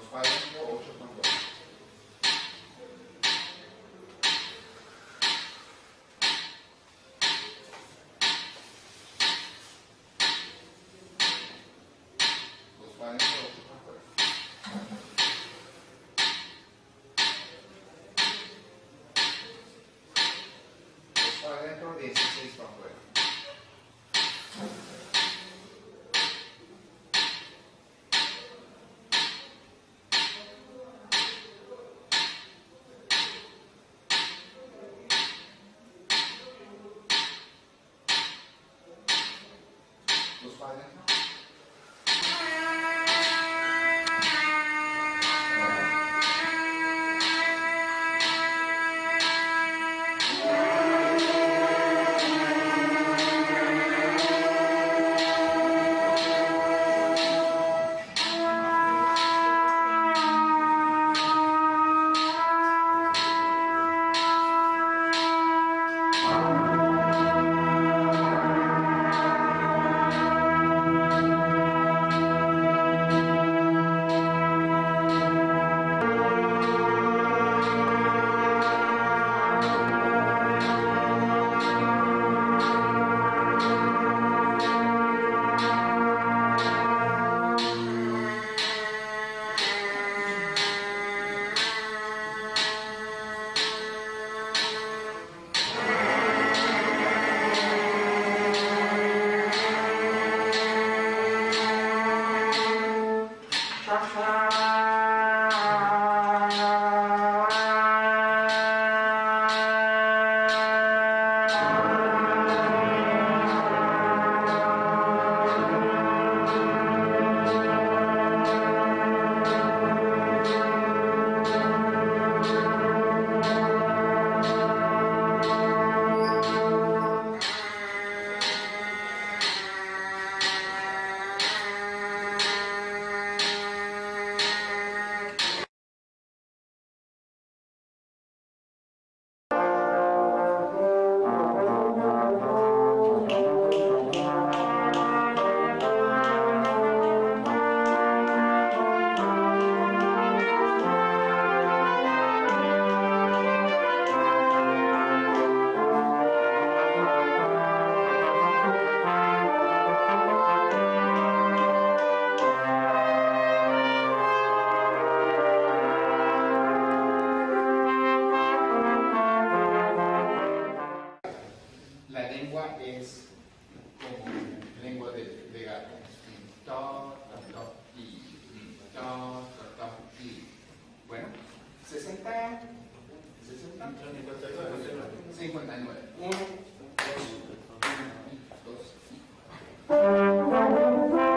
para adentro, 8 para afuera. Dos para adentro, 8 para afuera. Dos para adentro, 16 para afuera. Dos para adentro. La lengua es como lengua de gato. Ta, ta, ta, y. Ta, ta, ta, y. Bueno, 60. 59. 1, 2, 2.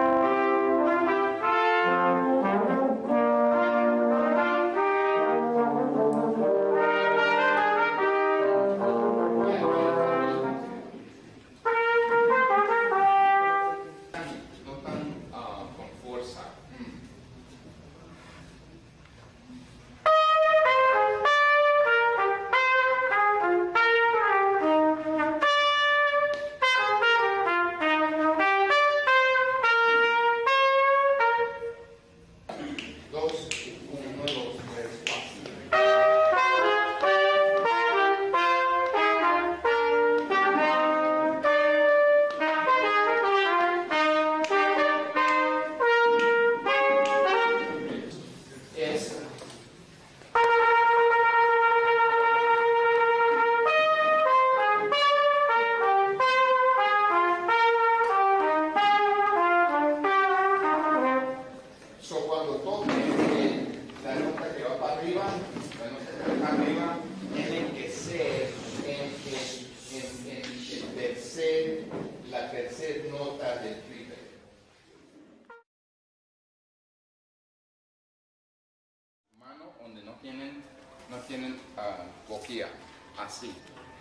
Cuando toque la nota que va para arriba, tiene que ser la tercera nota del triple. Mano donde no tienen boquilla, así.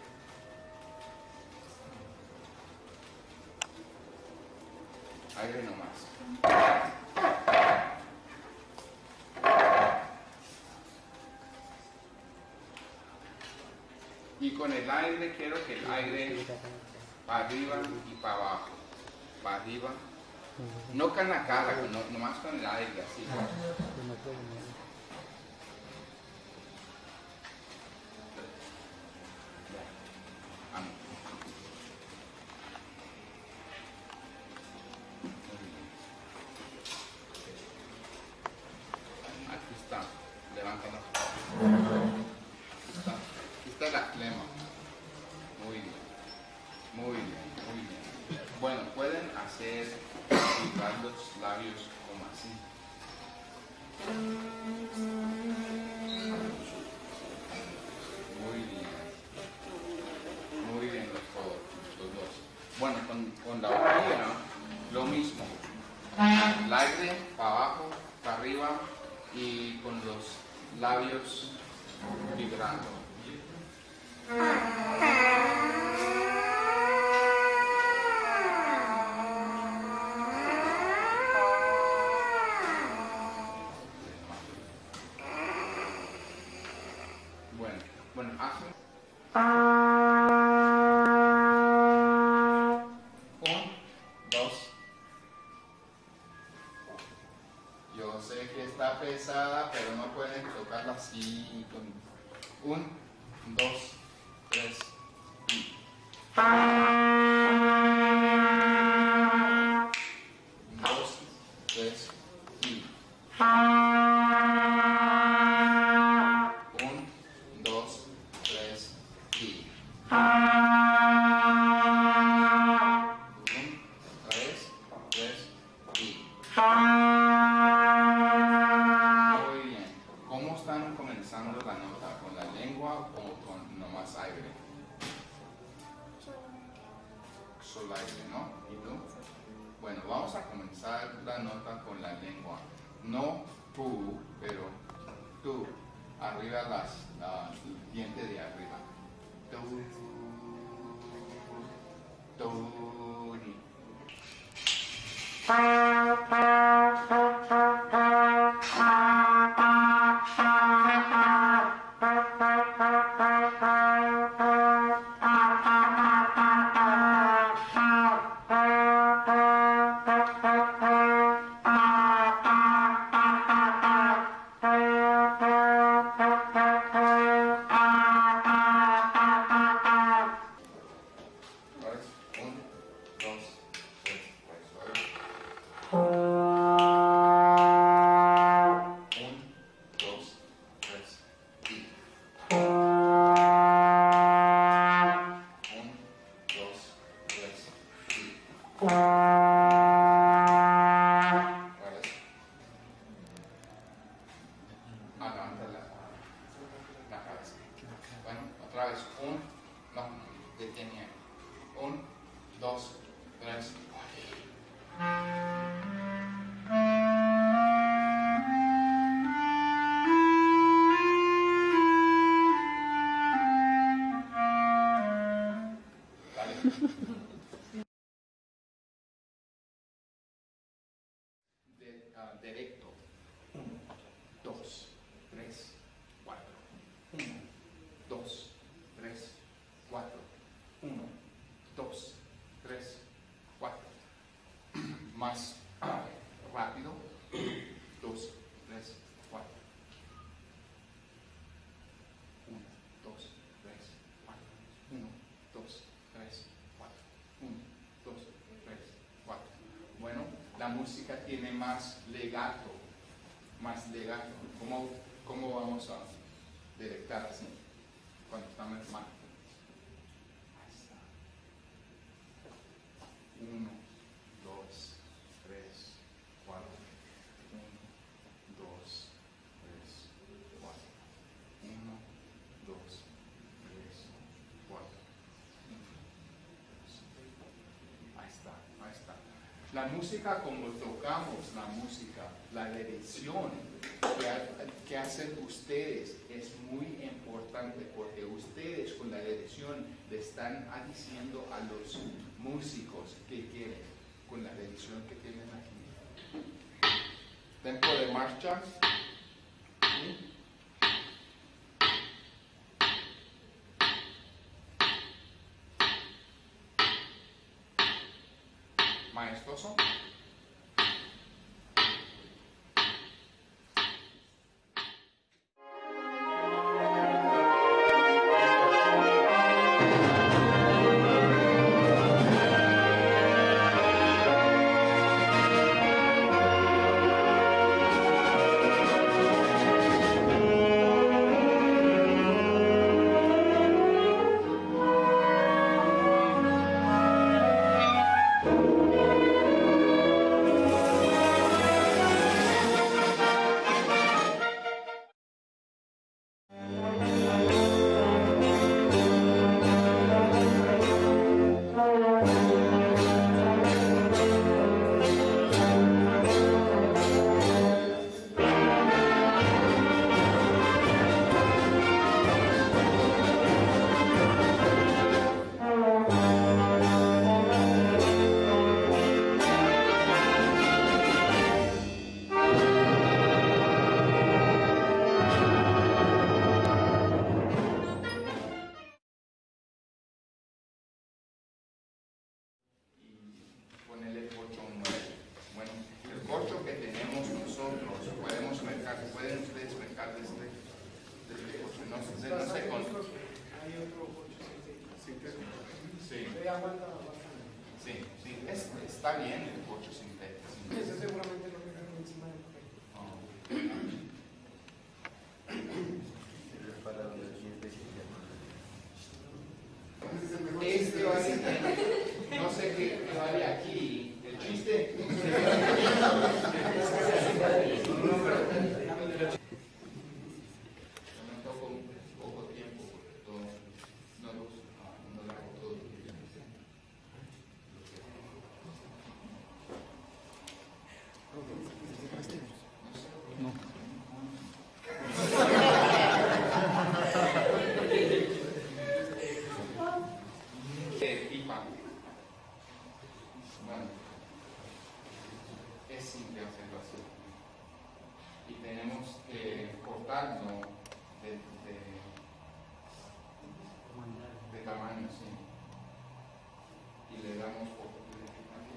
Aire nomás. Y con el aire quiero que el aire para arriba y para abajo, para arriba No con la cara, nomás con el aire, así. Aquí está, levanten las manos. Aquí está la flema. Muy bien, muy bien, muy bien. Bueno, pueden hacer vibrar los labios como así. Muy bien los dos. Bueno, con la orilla, lo mismo. El aire para abajo, para arriba y con los labios vibrando. Bueno, hacen. Dos. Yo sé que está pesada, pero no pueden tocarla así. Con 1, 2, 3 y. 2, 3 y. 1, 2, 3 y. 3 y. Muy bien. ¿Cómo están comenzando la nota? ¿Con la lengua o con nomás aire? Solo aire, ¿no? ¿Y tú? Bueno, vamos a comenzar la nota con la lengua. No tú, pero tú. Arriba el diente de arriba. Tú. Tú. Bueno, otra vez. 1, 2, 3. Directo. 1, 2, 3, 4. 1, 2, 3, 4. 1, 2, 3, 4. Más rápido. 2, 3, 4. 1, 2, 3, 4. 1, 2, 3, 4. 1, 2, 3, 4. Bueno, la música tiene más legato. Más legato. ¿Cómo vamos a directar así? Cuando estamos mal. Ahí está. 1, 2, 3, 4. 1, 2, 3, 4. 1, 2, 3, 4. Ahí está, ahí está. La música, como tocamos la música, la dirección que hacen ustedes es muy importante, porque ustedes con la dirección le están diciendo a los músicos que quieren, con la dirección que tienen aquí. Tempo de marcha. ¿Sí? Maestoso. no sé con... Hay otro coche sintético. Sí, Sí, aguanta bastante. sí, sí, está bien el coche sintético. Ese seguramente lo que dejan encima del papel. Este vale, no sé qué vale aquí. El chiste. Me toco un poco tiempo porque todo no lo hago todo. No. Pipa. Bueno, es simple hacerlo así. Y tenemos que cortarlo de tamaño, sí. Y le damos poco de pipa aquí.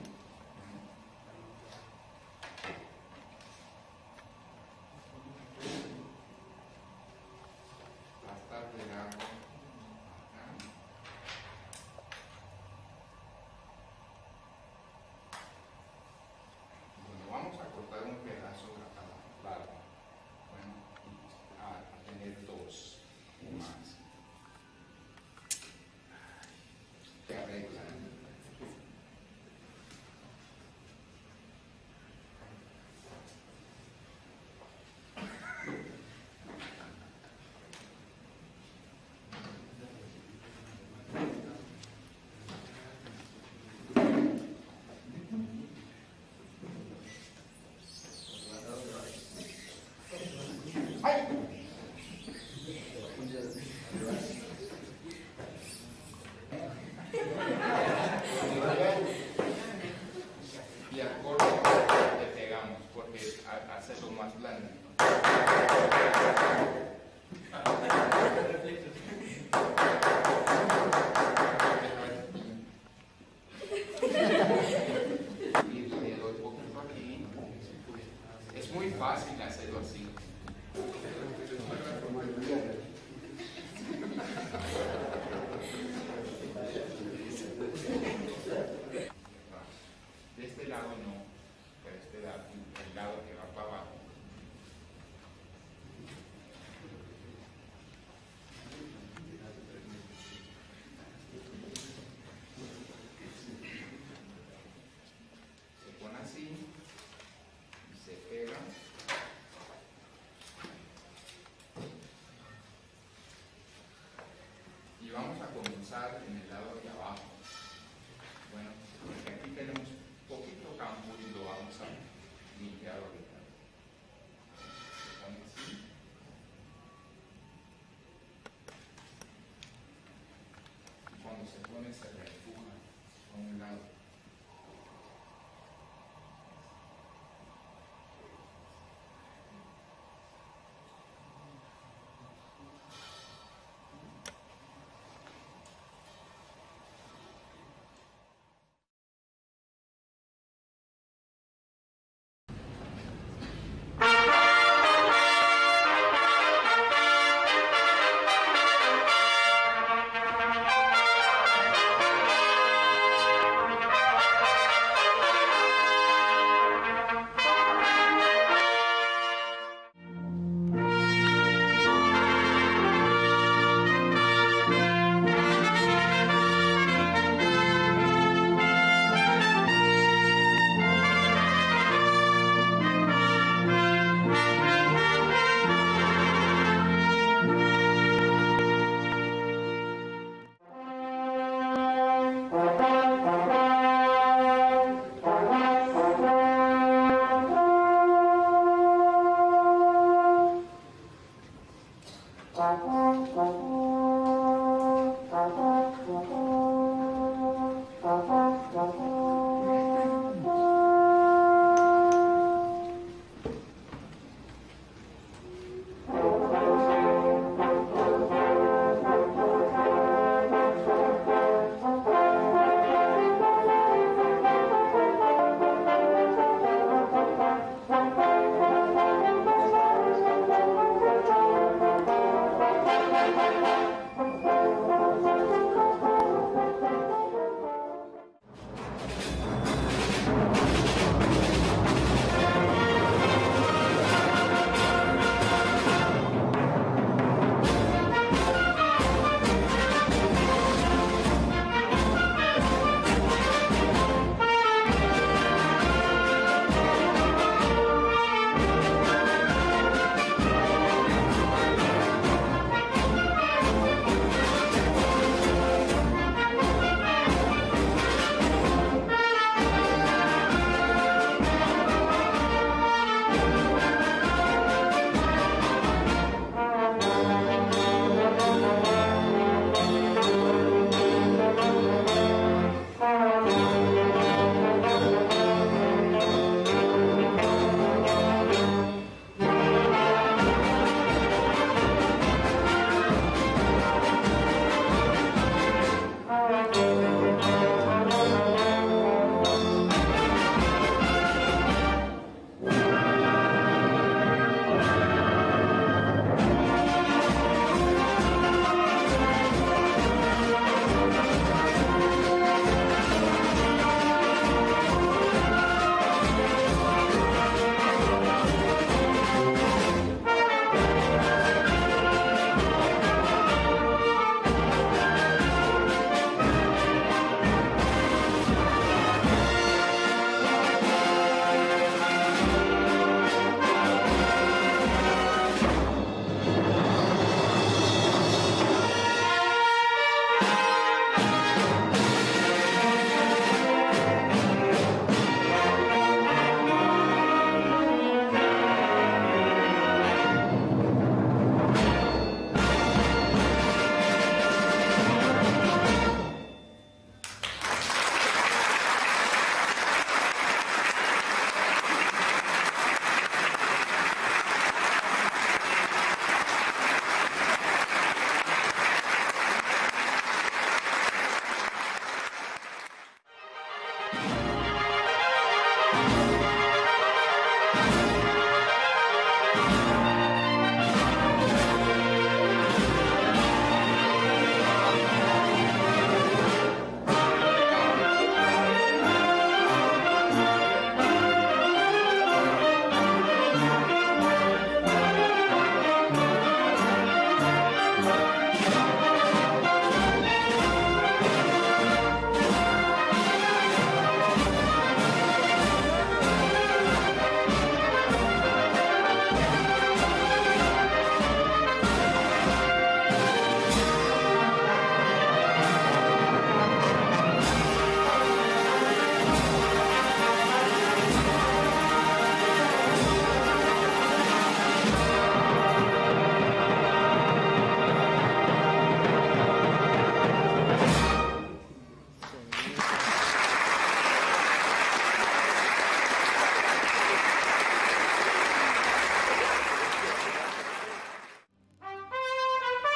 Hasta pegarlo acá. Bueno, vamos a cortar un pedazo de cada lado. Bueno, a tener dos más. Que arreglan. ¡Ay! Y al corte le pegamos porque hacerlo más blando. Y le doy poquito aquí. Es muy fácil hacerlo así. De este lado no, pero este lado, el lado que va para abajo. Se pone así y se pega. Y vamos a comenzar en el lado de abajo. Bueno, porque aquí tenemos poquito campo y lo vamos a limpiar ahorita. Se pone así. Y cuando se pone se reempuja a un lado.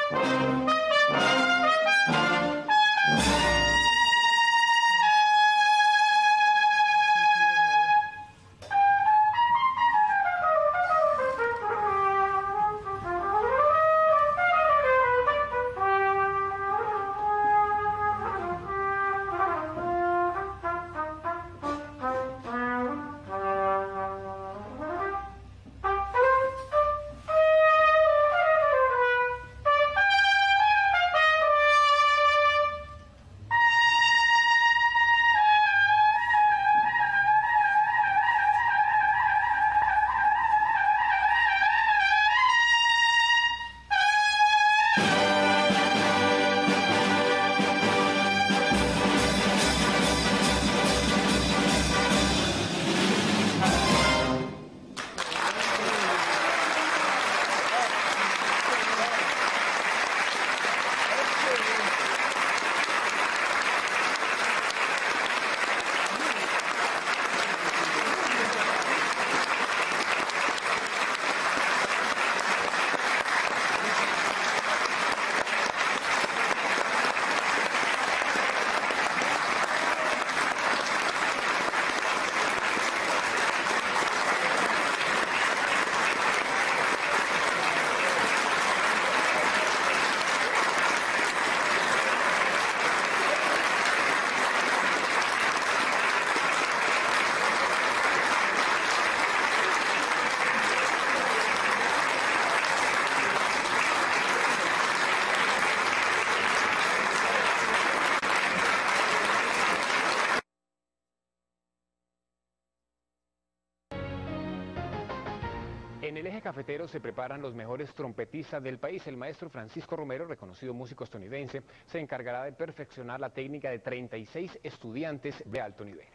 En el eje cafetero se preparan los mejores trompetistas del país. El maestro Francisco Romero, reconocido músico estadounidense, se encargará de perfeccionar la técnica de 36 estudiantes de alto nivel.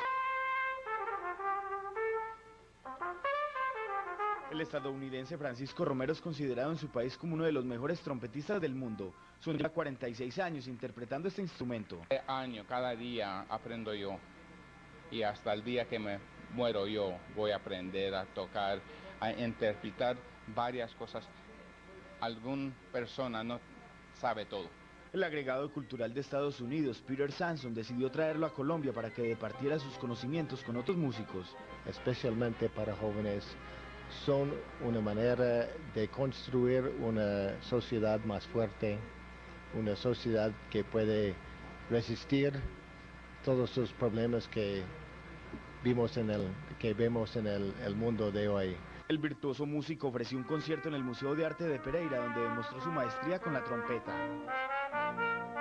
El estadounidense Francisco Romero es considerado en su país como uno de los mejores trompetistas del mundo. Son ya 46 años interpretando este instrumento. Cada día aprendo yo, y hasta el día que me muero yo voy a aprender a tocar, a interpretar varias cosas. Alguna persona no sabe todo. El agregado cultural de Estados Unidos, Peter Sanson, decidió traerlo a Colombia para que departiera sus conocimientos con otros músicos. Especialmente para jóvenes, son una manera de construir una sociedad más fuerte, una sociedad que puede resistir todos los problemas que vemos en el mundo de hoy. El virtuoso músico ofreció un concierto en el Museo de Arte de Pereira, donde demostró su maestría con la trompeta.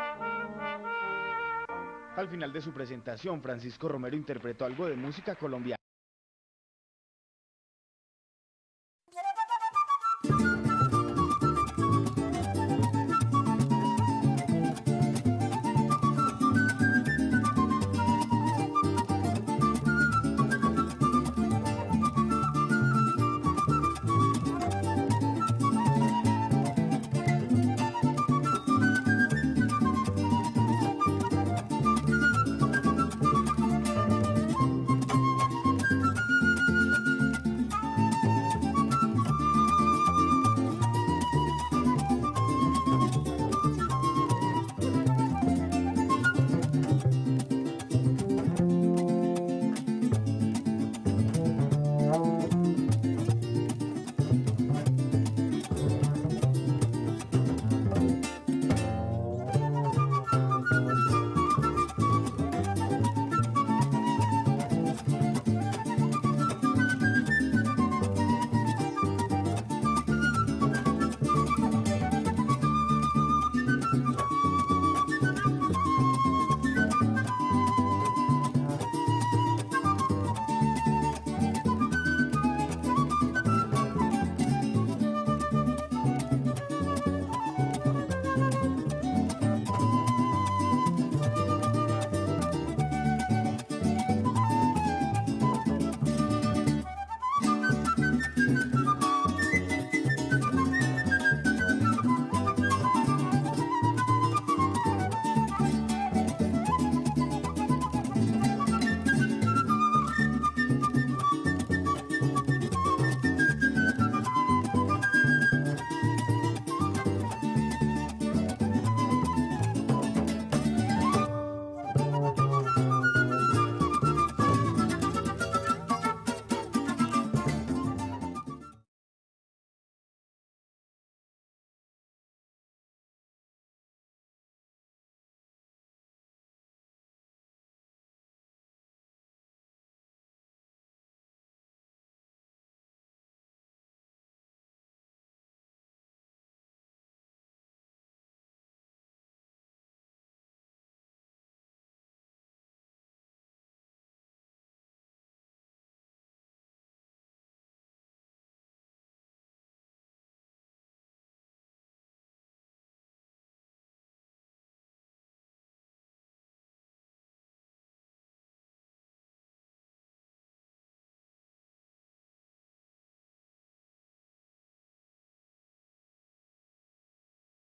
Al final de su presentación, Francisco Romero interpretó algo de música colombiana.